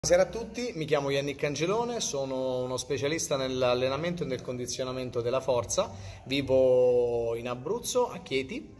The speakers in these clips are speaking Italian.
Buonasera a tutti, mi chiamo Yannick Angelone, sono uno specialista nell'allenamento e nel condizionamento della forza, vivo in Abruzzo, a Chieti,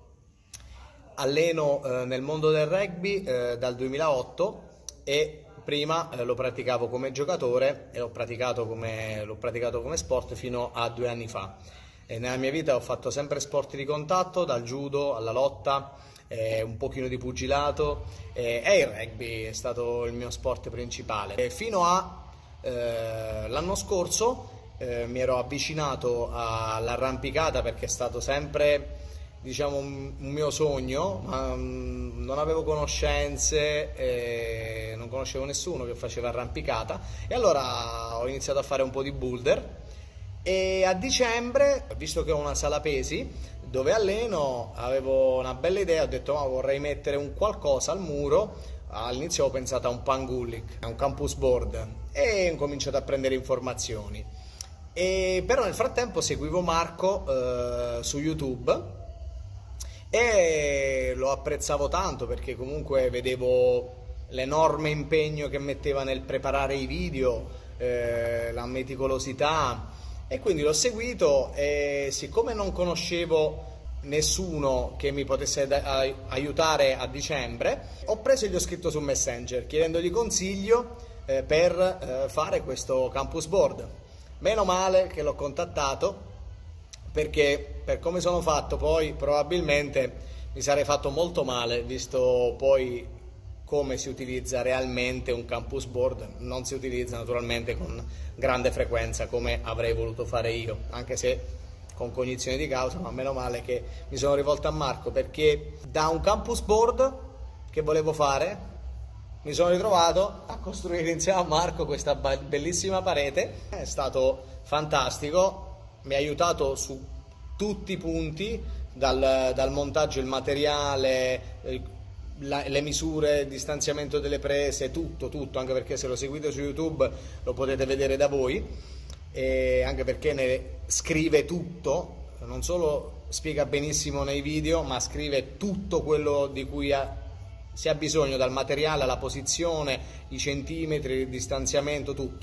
alleno nel mondo del rugby dal 2008 e prima lo praticavo come giocatore e l'ho praticato come sport fino a 2 anni fa. Nella mia vita ho fatto sempre sport di contatto, dal judo alla lotta, un pochino di pugilato e il rugby è stato il mio sport principale. Fino a l'anno scorso mi ero avvicinato all'arrampicata perché è stato sempre, diciamo, un mio sogno, ma non avevo conoscenze, non conoscevo nessuno che faceva arrampicata e allora ho iniziato a fare un po' di boulder. E a dicembre, visto che ho una sala pesi dove alleno, avevo una bella idea, ho detto ma vorrei mettere un qualcosa al muro. All'inizio ho pensato a un pangullic, a un campus board e ho cominciato a prendere informazioni. Però nel frattempo seguivo Marco su YouTube e lo apprezzavo tanto perché comunque vedevo l'enorme impegno che metteva nel preparare i video, la meticolosità. E quindi l'ho seguito e siccome non conoscevo nessuno che mi potesse aiutare a dicembre, ho preso e gli ho scritto su Messenger chiedendogli consiglio per fare questo campus board. Meno male che l'ho contattato perché per come sono fatto poi probabilmente mi sarei fatto molto male, visto poi come si utilizza realmente un campus board. Non si utilizza naturalmente con grande frequenza come avrei voluto fare io, anche se con cognizione di causa, ma meno male che mi sono rivolto a Marco perché da un campus board che volevo fare mi sono ritrovato a costruire insieme a Marco questa bellissima parete. È stato fantastico, mi ha aiutato su tutti i punti, dal montaggio, il materiale, le misure, il distanziamento delle prese, tutto, anche perché se lo seguite su YouTube lo potete vedere da voi, e anche perché ne scrive tutto, non solo spiega benissimo nei video, ma scrive tutto quello di cui si ha bisogno, dal materiale alla posizione, i centimetri, il distanziamento, tutto.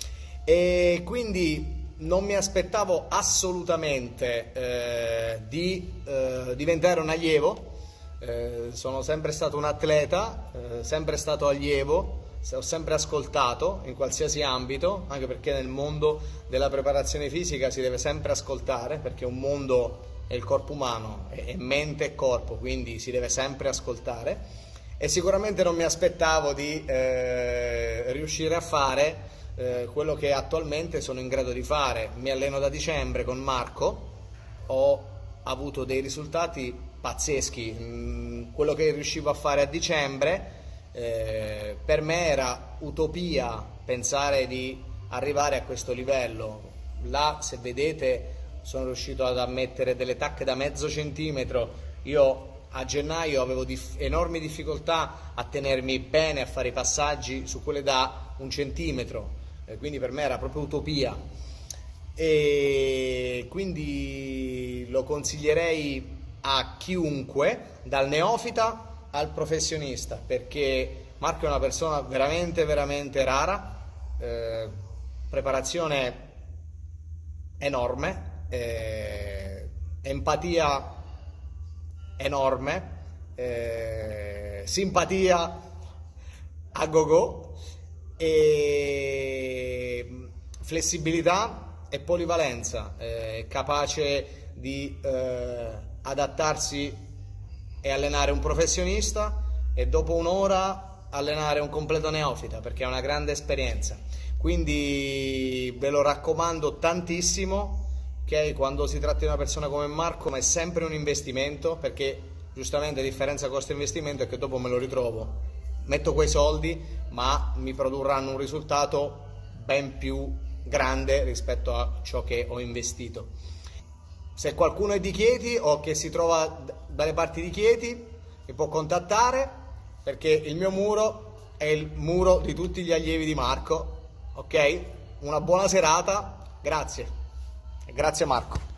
E quindi non mi aspettavo assolutamente di diventare un allievo. Sono sempre stato un atleta, sempre stato allievo, ho sempre ascoltato in qualsiasi ambito, anche perché nel mondo della preparazione fisica si deve sempre ascoltare, perché un mondo è il corpo umano, è mente e corpo, quindi si deve sempre ascoltare. E sicuramente non mi aspettavo di riuscire a fare quello che attualmente sono in grado di fare. Mi alleno da dicembre con Marco, ho avuto dei risultati pazzeschi. Quello che riuscivo a fare a dicembre per me era utopia pensare di arrivare a questo livello. Là, se vedete, sono riuscito ad mettere delle tacche da mezzo centimetro. Io a gennaio avevo enormi difficoltà a tenermi bene, a fare i passaggi su quelle da 1 centimetro, quindi per me era proprio utopia. E quindi lo consiglierei a chiunque, dal neofita al professionista, perché Marco è una persona veramente rara, preparazione enorme, empatia enorme, simpatia a go-go, e flessibilità e polivalenza, capace di adattarsi e allenare un professionista e dopo un'ora allenare un completo neofita, perché è una grande esperienza. Quindi ve lo raccomando tantissimo, che quando si tratta di una persona come Marco è sempre un investimento, perché giustamente la differenza costo-investimento è che dopo me lo ritrovo, metto quei soldi ma mi produrranno un risultato ben più grande rispetto a ciò che ho investito. Se qualcuno è di Chieti o che si trova dalle parti di Chieti, mi può contattare, perché il mio muro è il muro di tutti gli allievi di Marco. Ok? Una buona serata, grazie. E grazie Marco.